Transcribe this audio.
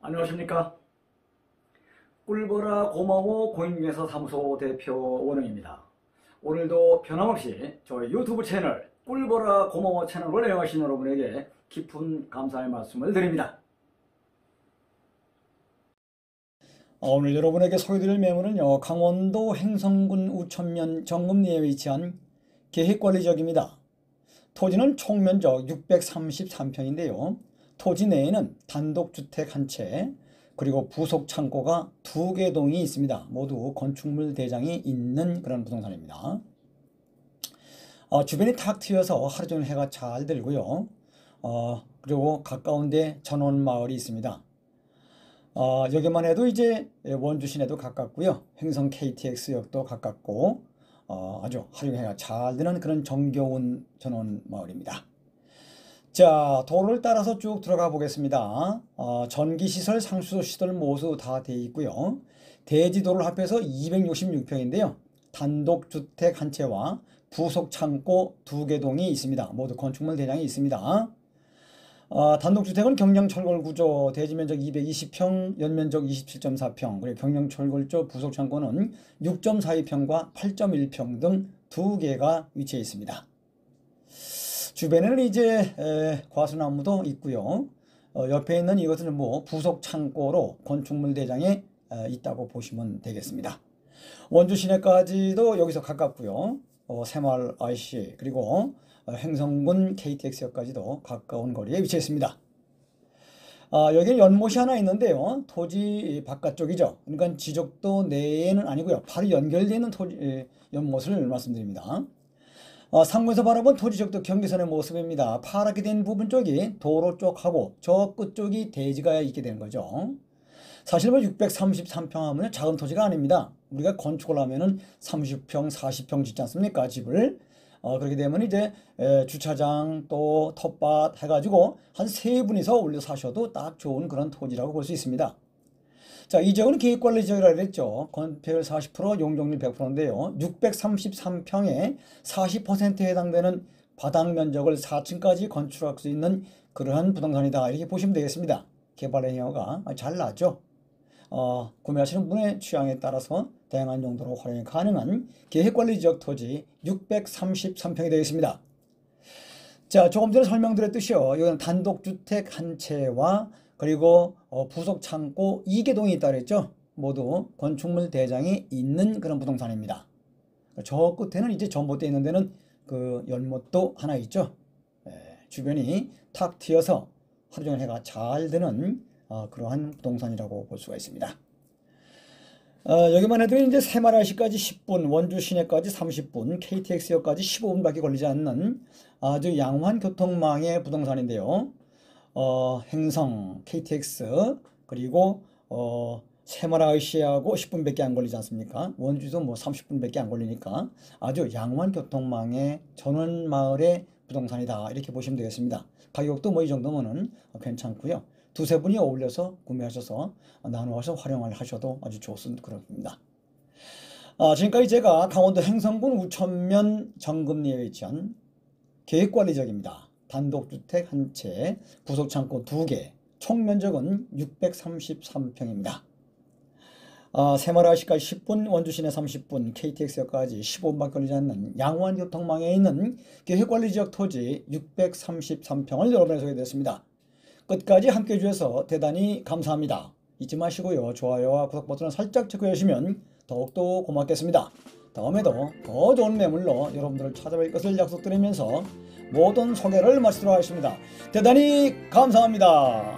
안녕하십니까. 꿀보라 고마워 공인중개사 사무소 대표 원흥입니다. 오늘도 변함없이 저희 유튜브 채널 꿀보라 고마워 채널을 애용하신 여러분에게 깊은 감사의 말씀을 드립니다. 오늘 여러분에게 소개드릴 매물은요, 강원도 횡성군 우천면 정금리에 위치한 계획관리지역입니다. 토지는 총면적 633평인데요. 토지 내에는 단독주택 한 채, 그리고 부속 창고가 2개 동이 있습니다. 모두 건축물 대장이 있는 그런 부동산입니다. 주변이 탁 트여서 하루 종일 해가 잘 들고요. 그리고 가까운데 전원마을이 있습니다. 여기만 해도 이제 원주 시내도 가깝고요. 횡성 KTX역도 가깝고 아주 하루 종일 해가 잘 드는 그런 정겨운 전원마을입니다. 자, 도로를 따라서 쭉 들어가 보겠습니다. 전기시설, 상수시설 모두 다 되어 있고요. 대지도를 합해서 266평인데요. 단독주택 한 채와 부속창고 2개 동이 있습니다. 모두 건축물 대장이 있습니다. 단독주택은 경량철골 구조, 대지면적 220평, 연면적 27.4평, 그리고 경량철골조 부속창고는 6.42평과 8.1평 등 2개가 위치해 있습니다. 주변에는 이제 과수나무도 있고요. 옆에 있는 이것은 뭐 부속 창고로 건축물 대장에 있다고 보시면 되겠습니다. 원주 시내까지도 여기서 가깝고요. 새마을 IC 그리고 횡성군 KTX역까지도 가까운 거리에 위치했습니다. 여기는 연못이 하나 있는데요. 토지 바깥쪽이죠. 그러니까 지적도 내에는 아니고요. 바로 연결되는 연못을 말씀드립니다. 상공에서 바라본 토지적도 경계선의 모습입니다. 파랗게 된 부분 쪽이 도로 쪽하고 저 끝쪽이 대지가 있게 되는 거죠. 사실 뭐 633평 하면 작은 토지가 아닙니다. 우리가 건축을 하면은 30평, 40평 짓지 않습니까? 집을. 그렇게 되면 이제 주차장 또 텃밭 해가지고 한 3분이서 올려 사셔도 딱 좋은 그런 토지라고 볼 수 있습니다. 자, 이 지역은 계획관리지역이라고 했죠. 건폐율 40%, 용적률 100%인데요. 633평에 40%에 해당되는 바닥 면적을 4층까지 건축할 수 있는 그러한 부동산이다. 이렇게 보시면 되겠습니다. 개발 행위가 잘 나죠. 구매하시는 분의 취향에 따라서 다양한 용도로 활용이 가능한 계획관리지역 토지 633평이 되겠습니다. 자, 조금 전에 설명드렸듯이요. 이건 단독주택 한 채와 그리고 부속 창고 2개 동이 있다 그랬죠. 모두 건축물 대장이 있는 그런 부동산입니다. 저 끝에는 이제 전봇대 있는 데는 그 연못도 하나 있죠. 주변이 탁 트여서 하루 종일 해가 잘 드는 그러한 부동산이라고 볼 수가 있습니다. 여기만 해도 이제 새마을시까지 10분, 원주 시내까지 30분, KTX역까지 15분밖에 걸리지 않는 아주 양호한 교통망의 부동산인데요. 횡성, KTX, 그리고 새마을시하고 10분밖에 안 걸리지 않습니까? 원주도 뭐 30분밖에 안 걸리니까 아주 양호한 교통망의 전원마을의 부동산이다. 이렇게 보시면 되겠습니다. 가격도 뭐 이 정도면은 괜찮고요. 두세 분이 어울려서 구매하셔서 나누어서 활용을 하셔도 아주 좋습니다. 그렇습니다. 지금까지 제가 강원도 횡성군 우천면 정금리에 위치한 계획관리지역입니다. 단독주택 한 채, 부속창고 2개, 총 면적은 633평입니다. 새마을시까지 10분, 원주시내 30분, KTX역까지 15분밖에 걸리지 않는 양호한 교통망에 있는 계획관리지역 토지 633평을 여러분에게 소개드렸습니다. 끝까지 함께해 주셔서 대단히 감사합니다. 잊지 마시고요. 좋아요와 구독 버튼을 살짝 체크해 주시면 더욱더 고맙겠습니다. 다음에도 더 좋은 매물로 여러분들을 찾아뵐 것을 약속드리면서 모든 소개를 마치도록 하겠습니다. 대단히 감사합니다.